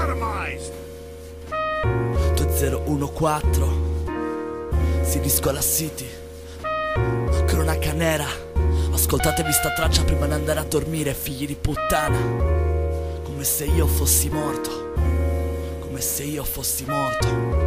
Sodomized. 2014 Siniscola City, cronaca nera. Ascoltatevi sta traccia prima di andare a dormire, figli di puttana. Come se io fossi morto, come se io fossi morto.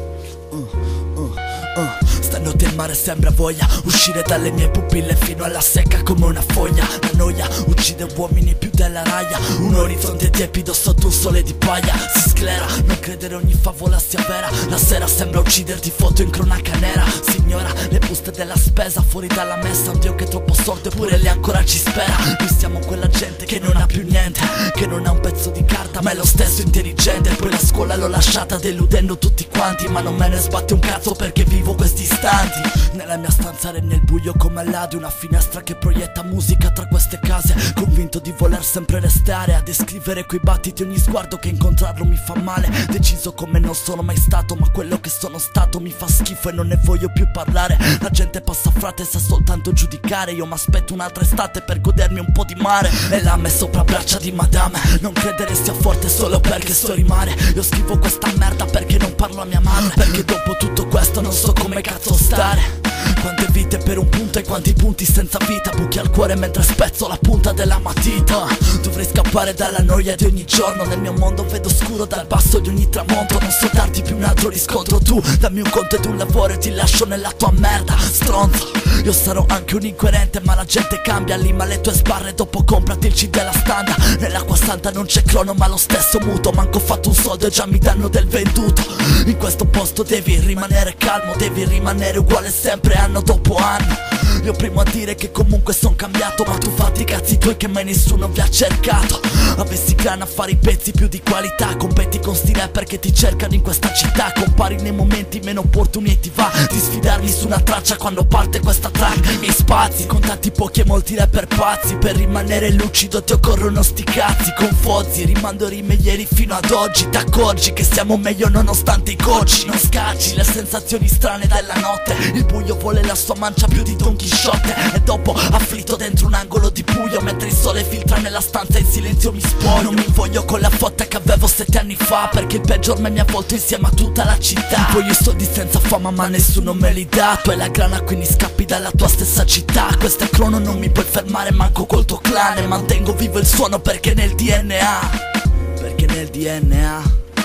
Stanotte il mare sembra voglia uscire dalle mie pupille fino alla secca come una foglia. La noia uccide uomini più della raia. Un orizzonte tiepido sotto un sole di paglia. Si sclera, non credere ogni favola sia vera. La sera sembra ucciderti, foto in cronaca nera. Signora, le buste della spesa fuori dalla messa. Un Dio che è troppo sordo eppure lei ancora ci spera. Noi siamo quella gente che non ha più niente, che non ha un pezzo di carta ma è lo stesso intelligente. Poi la scuola l'ho lasciata deludendo tutti quanti, ma non me ne sbatte un cazzo perché vivo questi istanti. Nella mia stanza nel buio come all'adi, una finestra che proietta musica tra queste case. Convinto di voler sempre restare a descrivere quei battiti, ogni sguardo che incontrarlo mi fa male. Deciso come non sono mai stato, ma quello che sono stato mi fa schifo e non ne voglio più parlare. La gente passa frate e sa soltanto giudicare. Io m'aspetto un'altra estate per godermi un po' di mare e lame sopra braccia di madame. Non credere sia forte solo perché sto in mare. Io scrivo questa merda perché non parlo a mia madre, perché dopo tutto questo non so come cazzo stare. Quante vite per un punto e quanti punti senza vita. Buchi al cuore mentre spezzo la punta della matita. Dovrei scappare dalla noia di ogni giorno. Nel mio mondo vedo scuro dal basso di ogni tramonto. Non so darti più un altro riscontro. Tu dammi un conto ed un lavoro e ti lascio nella tua merda, stronzo. Io sarò anche un incoerente ma la gente cambia. Lima le tue sbarre dopo comprati il CD alla standa. Nell'acqua santa non c'è crono ma lo stesso muto. Manco ho fatto un soldo e già mi danno del venduto. In questo posto devi rimanere calmo, devi rimanere uguale sempre anno dopo anno. Io primo a dire che comunque son cambiato, ma tu fatti i cazzi tuoi che mai nessuno vi ha cercato. Avessi grana a fare i pezzi più di qualità. Competi con sti rapper che ti cercano in questa città. Compari nei momenti meno opportuni e ti va di sfidarmi su una traccia quando parte questa track. I miei spazi, con tanti pochi e molti rapper pazzi. Per rimanere lucido ti occorrono sti cazzi. Con Fozzi rimando rime ieri fino ad oggi. T'accorgi che siamo meglio nonostante i coci. Non scacci le sensazioni strane della notte. Il buio vuole la sua mancia più di Don Chisciotte. E dopo afflitto dentro un angolo di buio, mentre il sole filtra nella stanza e in silenzio mi spoglio. Non mi invoglio con la fotta che avevo 7 anni fa, perché il peggior me mi ha avvolto insieme a tutta la città. Voglio i soldi senza fama ma nessuno me li dà. Tu hai la grana quindi scappi dalla tua stessa città. Questo è crono, non mi puoi fermare manco col tuo clan. E mantengo vivo il suono perché nel DNA, perché nel DNA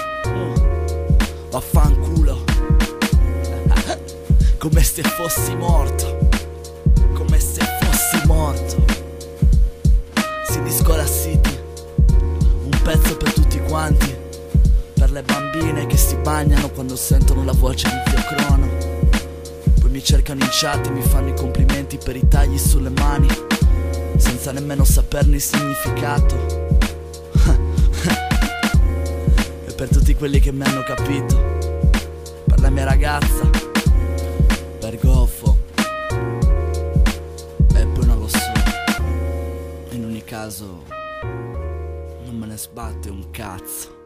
vaffanculo. Come se fossi morto, come se fossi morto. Siniscola City, un pezzo per tutti quanti. Per le bambine che si bagnano quando sentono la voce di Zio Crono. Poi mi cercano in chat e mi fanno i complimenti per i tagli sulle mani, senza nemmeno saperne il significato. E per tutti quelli che mi hanno capito, per la mia ragazza, per Goffo, e poi non lo so. In ogni caso non me ne sbatte un cazzo.